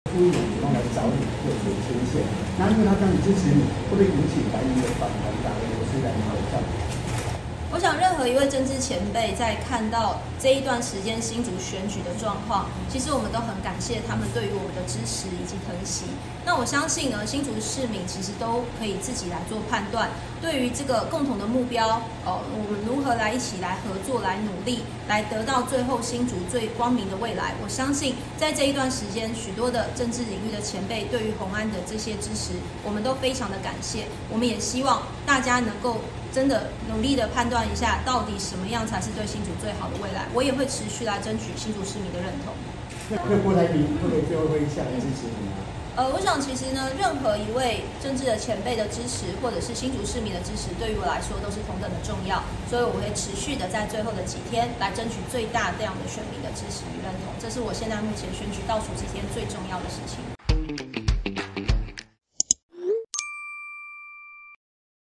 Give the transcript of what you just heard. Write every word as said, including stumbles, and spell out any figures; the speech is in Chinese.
故意主动来找你或者牵线，那因为他这样支持你，会不会引起蓝营的反弹，打的流水蓝营口罩？ 我想，任何一位政治前辈在看到这一段时间新竹选举的状况，其实我们都很感谢他们对于我们的支持以及疼惜。那我相信呢，新竹市民其实都可以自己来做判断，对于这个共同的目标，哦，我们如何来一起来合作、来努力，来得到最后新竹最光明的未来。我相信，在这一段时间，许多的政治领域的前辈对于鸿安的这些支持，我们都非常的感谢。我们也希望大家能够真的努力的判断一下，到底什么样才是对新竹最好的未来。我也会持续来争取新竹市民的认同。 那郭台铭会不会最后会下来支持你啊？ 呃，我想其实呢，任何一位政治的前辈的支持，或者是新竹市民的支持，对于我来说都是同等的重要。所以我会持续的在最后的几天来争取最大量的选民的支持与认同，这是我现在目前选举倒数几天最重要的事情。